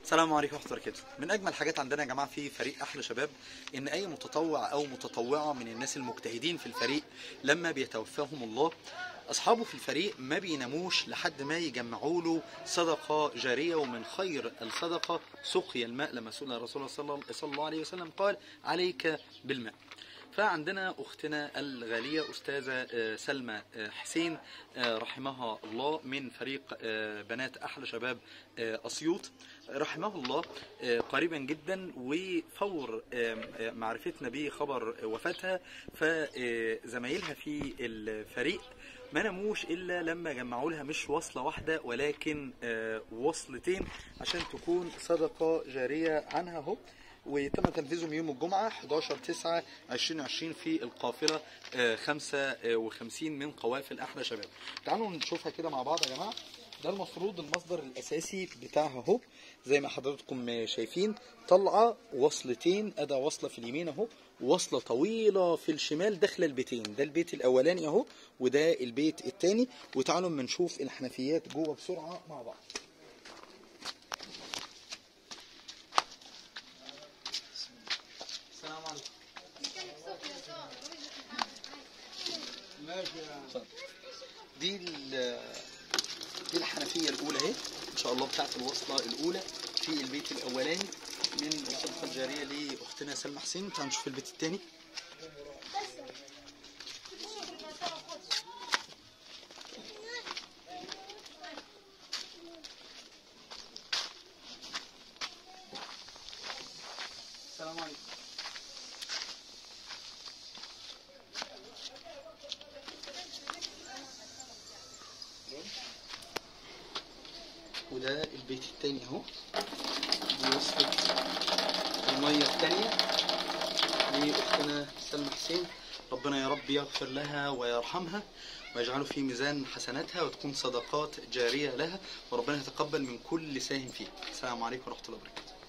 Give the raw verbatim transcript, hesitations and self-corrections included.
السلام عليكم ورحمة الله وبركاته. من أجمل حاجات عندنا يا جماعة في فريق أحلى شباب إن أي متطوع أو متطوعة من الناس المجتهدين في الفريق لما بيتوفاهم الله، أصحابه في الفريق ما بيناموش لحد ما يجمعوا له صدقة جارية. ومن خير الصدقة سقي الماء، لما سئل الرسول صلى الله عليه وسلم قال: عليك بالماء. فعندنا أختنا الغالية أستاذة سلمى حسين رحمها الله من فريق بنات أحلى شباب أسيوط رحمه الله قريبا جدا، وفور معرفتنا بخبر وفاتها فزمايلها في الفريق ما ناموش إلا لما جمعوا لها مش وصلة واحدة ولكن وصلتين عشان تكون صدقة جارية عنها اهو. وتم تنفيذهم يوم الجمعة حداشر تسعة ألفين وعشرين في القافلة خمسة وخمسين من قوافل أحلى شباب. تعالوا نشوفها كده مع بعض يا جماعة. ده المفروض المصدر الأساسي بتاعها اهو زي ما حضراتكم شايفين، طلعة وصلتين، أدا وصلة في اليمين اهو، وصلة طويلة في الشمال داخل البيتين. ده البيت الأولاني اهو وده البيت الثاني. وتعالوا اما نشوف الحنفيات جوه بسرعة مع بعض. السلام عليكم. دي دي الحنفيه الاولى اهي ان شاء الله بتاعت الوصله الاولى في البيت الاولاني من الصدقه الجاريه لاختنا سلمى حسين. تعالوا نشوف البيت الثاني. السلام عليكم. وده البيت التاني اهو، دي وصفة المية التانية لأختنا سلمى حسين. ربنا يا رب يغفر لها ويرحمها ويجعله في ميزان حسناتها وتكون صدقات جارية لها، وربنا يتقبل من كل ساهم فيه. السلام عليكم ورحمة الله وبركاته.